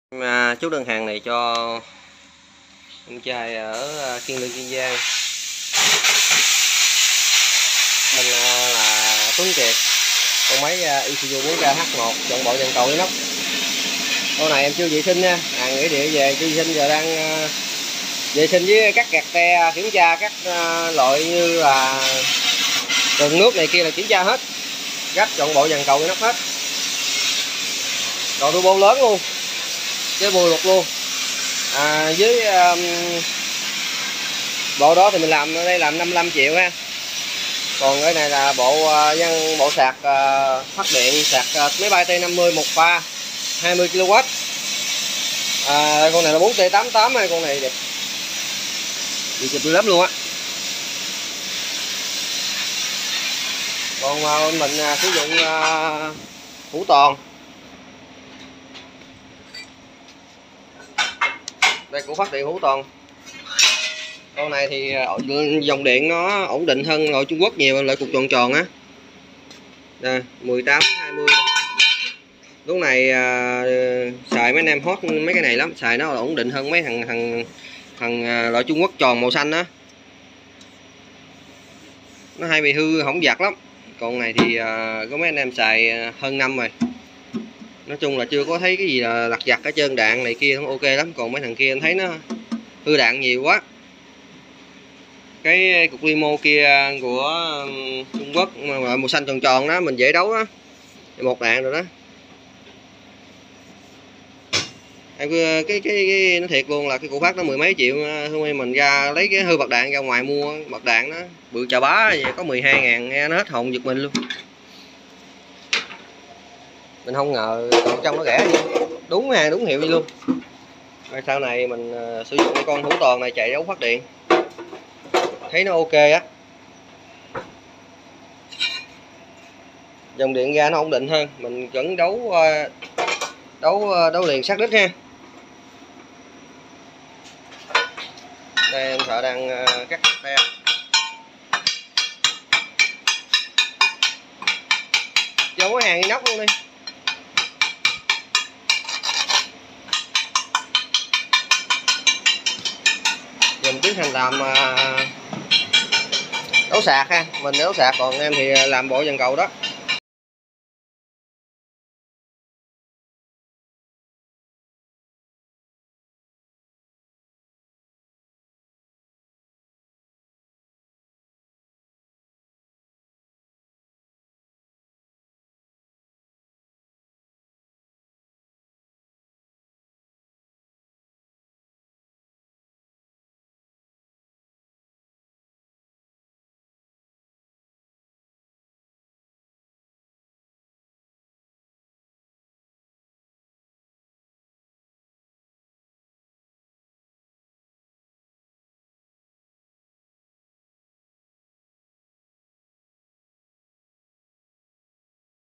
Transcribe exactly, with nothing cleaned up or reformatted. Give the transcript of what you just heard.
À, chút đơn hàng này cho em trai ở Kiên Lương, Kiên Giang. Mình là Tuấn Kiệt, con máy Isuzu bốn K H một chọn bộ dàn cầu với nóc. Con này em chưa vệ sinh nha, hàng nghĩa địa về chưa vệ sinh, giờ đang vệ sinh với các kẹt te, kiểm tra các loại như là đường nước này kia là kiểm tra hết, gấp chọn bộ dàn cầu với nóc hết. Còn turbo lớn luôn, cái bùi lục luôn. À, với um, bộ đó thì mình làm ở đây làm năm mươi lăm triệu ha. Còn cái này là bộ uh, bộ sạc uh, phát điện, sạc uh, máy bay T năm mươi một pha hai mươi ki lô oát. À, con này là bốn T tám tám hay con này đẹp gì chụp lắm luôn á. Còn uh, mình uh, sử dụng uh, hũ toàn. Đây cũng phát điện hũ toàn. Con này thì dòng điện nó ổn định hơn loại Trung Quốc nhiều, loại cục tròn tròn á. Đây, mười tám hai mươi. Lúc này à, xài mấy anh em hot mấy cái này lắm, xài nó ổn định hơn mấy thằng thằng thằng à, loại Trung Quốc tròn màu xanh á. Nó hay bị hư hỏng giặt lắm. Còn này thì à, có mấy anh em xài hơn năm rồi. Nói chung là chưa có thấy cái gì là lặt vặt ở trơn, đạn này kia không ok lắm. Còn mấy thằng kia em thấy nó hư đạn nhiều quá. Cái cục limo kia của Trung Quốc mà màu xanh tròn tròn đó, mình dễ đấu đó, một đạn rồi đó. Cái, cái, cái, cái nó thiệt luôn là cái cục phát nó mười mấy triệu, hôm mình ra lấy cái hư bạc đạn ra ngoài mua bạc đạn đó bự chà bá vậy, có mười hai ngàn, nghe nó hết hồn giật mình luôn. Mình không ngờ còn trong nó rẻ vậy, đúng hàng đúng hiệu vậy luôn. Rồi sau này mình uh, sử dụng cái con hũ toàn này chạy đấu phát điện, thấy nó ok á, dòng điện ra nó ổn định hơn, mình vẫn đấu uh, đấu uh, đấu liền sát đích ha. Đây em thợ đang uh, cắt te. Vô cái hàng inox luôn đi. Mình tiến hành làm đấu sạc ha, mình đấu sạc, còn em thì làm bộ dàn cầu đó.